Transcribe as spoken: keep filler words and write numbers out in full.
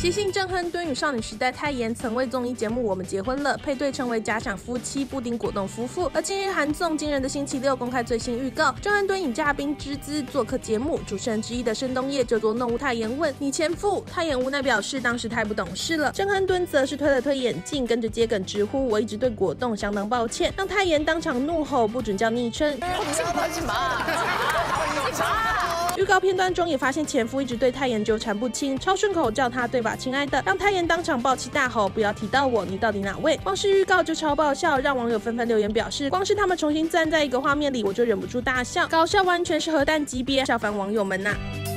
西姓郑亨敦与少女时代泰妍曾为综艺节目《我们结婚了》配对成为假想夫妻布丁果冻夫妇。而近日韩综惊人的星期六公开最新预告，郑亨敦以嘉宾之姿做客节目，主持人之一的申东烨就做弄污泰妍问你前夫，泰妍无奈表示当时太不懂事了。郑亨敦则是推了推眼镜，跟着接梗直呼我一直对果冻相当抱歉，让泰妍当场怒吼不准叫昵称。预告片段中也发现前夫一直对泰妍纠缠不清，超顺口叫他对吧亲爱的，让泰妍当场爆气大吼不要提到我，你到底哪位？光是预告就超爆笑，让网友纷纷留言表示，光是他们重新站在一个画面里我就忍不住大笑，搞笑完全是核弹级别，笑翻网友们呐、啊。